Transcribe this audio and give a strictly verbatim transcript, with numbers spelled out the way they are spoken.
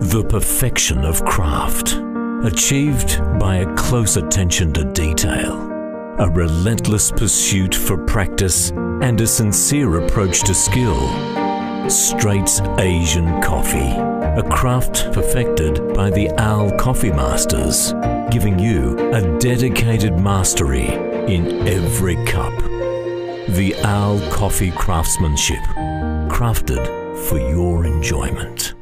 The perfection of craft, achieved by a close attention to detail, a relentless pursuit for practice, and a sincere approach to skill. Straits Asian Coffee, a craft perfected by the Owl Coffee Masters, giving you a dedicated mastery in every cup. The Owl Coffee craftsmanship, crafted for your enjoyment.